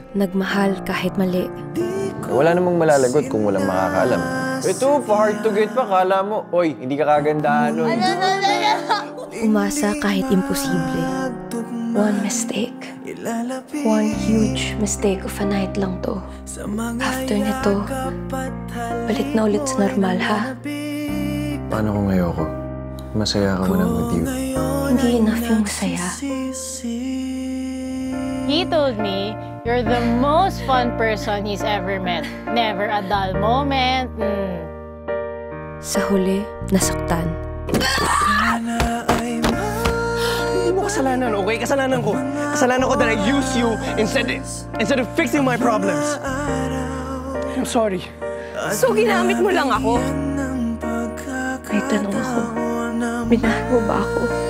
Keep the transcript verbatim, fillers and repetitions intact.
nagmahal kahit mali. Wala namang malalagot kung walang makakaalam. Ito, pa-hard to get pa. Kala mo, oy, hindi ka kagandahan nun. Umasa kahit imposible. One mistake. One huge mistake of a night lang to. After nito, balik na ulit sa normal, ha? Paano kung ayoko? Masaya ka mo lang with you. Hindi enough yung masaya. He told me you're the most fun person he's ever met. Never a dull moment. Mm. Sa huli, nasaktan. Hindi mo kasalanan, okay? Kasalanan ko. Kasalanan ko that I use you instead, instead of fixing my problems. I'm sorry. So, ginamit mo lang ako? May tanong ako. Minahal mo ba ako?